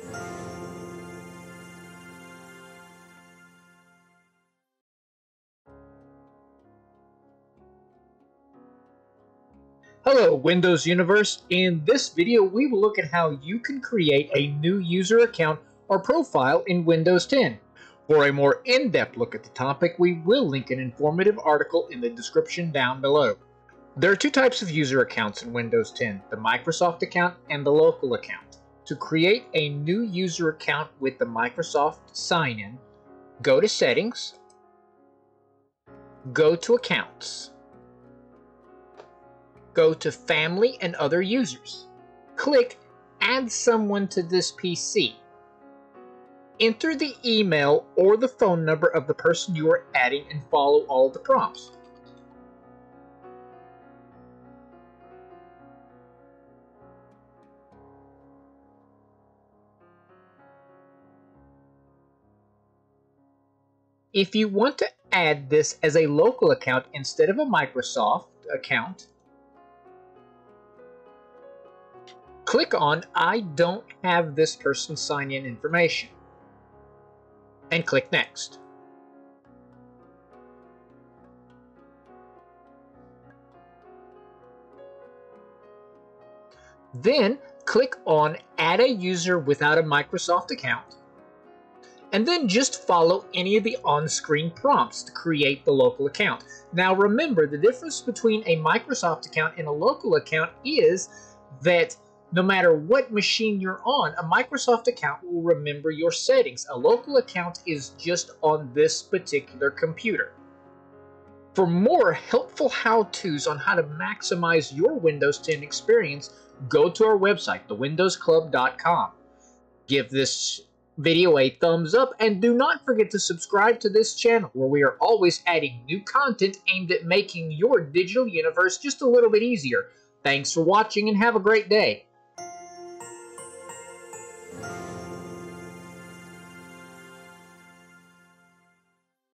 Hello Windows Universe. In this video we will look at how you can create a new user account or profile in Windows 10. For a more in-depth look at the topic, we will link an informative article in the description down below. There are two types of user accounts in Windows 10, the Microsoft account and the local account. To create a new user account with the Microsoft sign-in, go to Settings, go to Accounts. Go to Family and Other Users. Click Add Someone to this PC. Enter the email or the phone number of the person you are adding and follow all the prompts. If you want to add this as a local account instead of a Microsoft account, click on I don't have this person's sign-in information and click Next. Then click on Add a user without a Microsoft account, and then just follow any of the on-screen prompts to create the local account. Now remember, the difference between a Microsoft account and a local account is that no matter what machine you're on, a Microsoft account will remember your settings. A local account is just on this particular computer. For more helpful how-tos on how to maximize your Windows 10 experience, go to our website, thewindowsclub.com. Give this video a thumbs up and do not forget to subscribe to this channel where we are always adding new content aimed at making your digital universe just a little bit easier. Thanks for watching and have a great day.